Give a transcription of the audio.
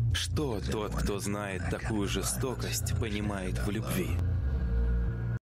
Что тот, кто знает такую жестокость, понимает в любви?